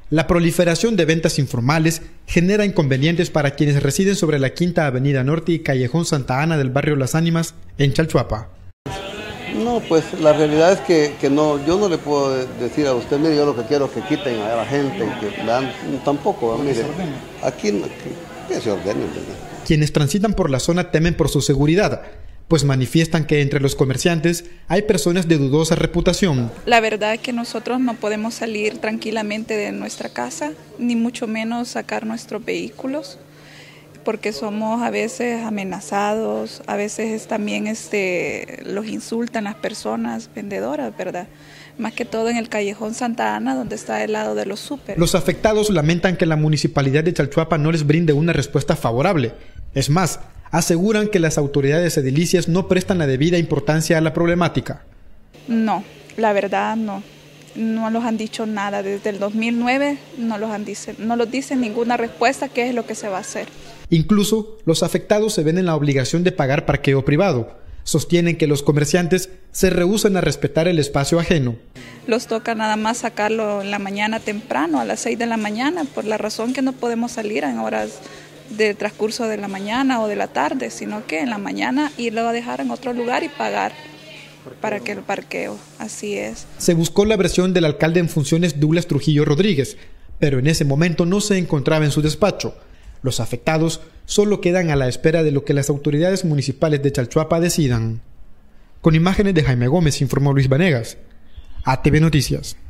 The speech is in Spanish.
La proliferación de ventas informales genera inconvenientes para quienes residen sobre la Quinta Avenida Norte y Callejón Santa Ana del barrio Las Ánimas, en Chalchuapa. No, pues la realidad es que no, yo no le puedo decir a usted, mire, yo lo que quiero es que quiten a la gente y que dan, tampoco, mire, aquí que se ordenen, ¿verdad? Quienes transitan por la zona temen por su seguridad, pues manifiestan que entre los comerciantes hay personas de dudosa reputación. La verdad es que nosotros no podemos salir tranquilamente de nuestra casa, ni mucho menos sacar nuestros vehículos, porque somos a veces amenazados, a veces también los insultan las personas vendedoras, ¿verdad? Más que todo en el Callejón Santa Ana, donde está el lado de los súper. Los afectados lamentan que la municipalidad de Chalchuapa no les brinde una respuesta favorable. Es más, aseguran que las autoridades edilicias no prestan la debida importancia a la problemática. No, la verdad no. No nos han dicho nada. Desde el 2009 no nos dicen ninguna respuesta qué es lo que se va a hacer. Incluso los afectados se ven en la obligación de pagar parqueo privado. Sostienen que los comerciantes se rehúsan a respetar el espacio ajeno. Los toca nada más sacarlo en la mañana temprano, a las 6 de la mañana, por la razón que no podemos salir en horas de transcurso de la mañana o de la tarde, sino que en la mañana irlo a dejar en otro lugar y pagar para que el parqueo, así es. Se buscó la versión del alcalde en funciones Douglas Trujillo Rodríguez, pero en ese momento no se encontraba en su despacho. Los afectados solo quedan a la espera de lo que las autoridades municipales de Chalchuapa decidan. Con imágenes de Jaime Gómez, informó Luis Vanegas, ATV Noticias.